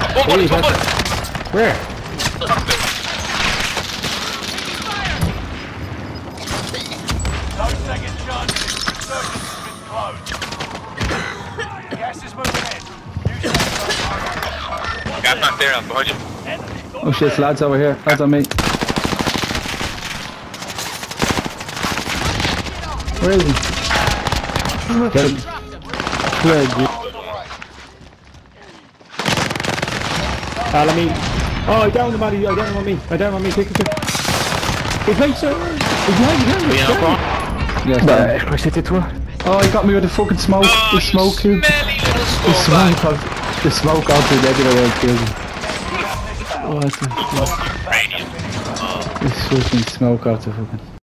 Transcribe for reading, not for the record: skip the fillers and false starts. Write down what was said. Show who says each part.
Speaker 1: One bullet, one bullet.
Speaker 2: Where?
Speaker 3: 2 seconds chance. Insurgents has been closed. Gas is moving in.
Speaker 1: Guy's not there, I'm behind you.
Speaker 2: Oh shit, lads over here. Lads on me. Where is he? Get him. Where is he? Let me. Oh, I downed him, Matty. I downed him on me. I downed him on me. Quick. He's right, sir. He's behind. Yes,
Speaker 4: je crois que c'était toi.
Speaker 2: Oh, he got me with the fucking smoke.
Speaker 1: Oh,
Speaker 2: The smoke cube.
Speaker 1: smelly little
Speaker 2: The
Speaker 1: skull
Speaker 2: smoke of the smoke onto the Nebula where it kills him. What the fuck?
Speaker 1: Radiant.
Speaker 2: This fucking smoke out the fucking